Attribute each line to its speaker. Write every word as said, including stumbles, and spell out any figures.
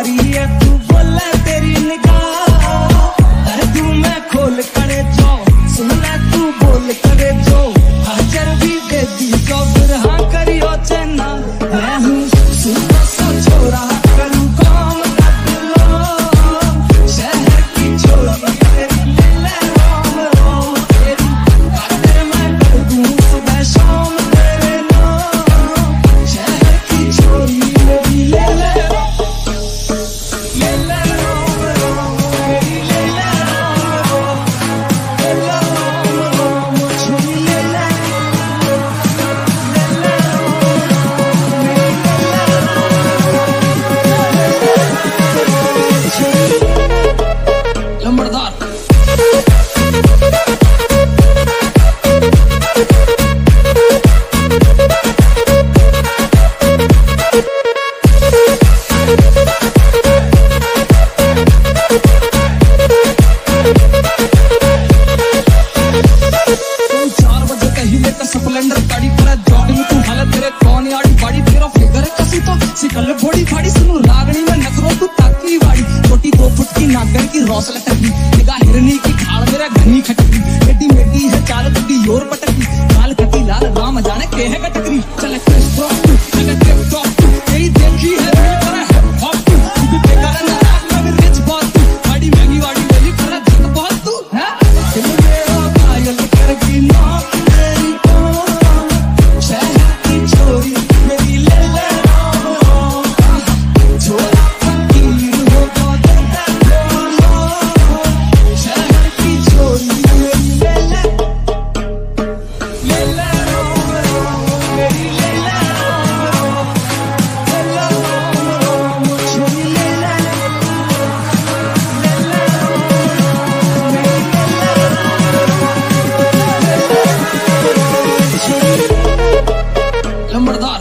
Speaker 1: मारी है तू बोले तेरी निगाह, कर दूं मैं खोल करे जो, सुन ले तू बोल करे जो, हाजर भी दे दी जो, फिर हाँ करियो चेना। मैं हूँ सुपर सा छोरा, करूँ काम कर लो, शहर की छोरी तेरी ले ले रोम रोम, तेरी बातें मैं कर दूं सुबह शाम तेरे नाम, शहर की छोरी मेरी ले ले ले ले रोम रोम, मेरी ले ले रोम रोम, ले ले रोम रोम, छोरी ले ले ले ले लंबड़दार। चार बजे कहीं लेकर स्प्लेंडर गाड़ी पर जॉगिंग तू हालत तेरे कौन याड़ी बाड़ी तेरा फिगर कसी तो सिकल बॉडी फाड़ी सुनू रागनी में नखरो तू ताकी वाड़ी छोटी दो फुट की नागर की रौसल टकी निगाह हिरनी की खाल मेरा घनी खटकी एडी मेडी है चाल टकी योर पटकी काल कटी लाल राम जाने के है कटकरी चल क्रिस ड्रॉप तू लगा टिप टॉप तू तेरी देखी है मैं पर हिप हॉप तू तू बेकार ना राग में रिच बॉस तू गाड़ी महंगी वाड़ी वाली कर जग बहुत तू है दिल मेरा घायल करगी ना तेरी को शहर की छोरी मेरी ले ले रोम रोम, छोरा फकीर हो बदलता ढोलो, शहर की छोरी मेरी ले ले ले ले रोम रोम, मेरी ले ले रोम रोम, ले ले रोम रोम, छोरी ले ले ले ले रोम रोम, मेरी ले ले लंबड़दार।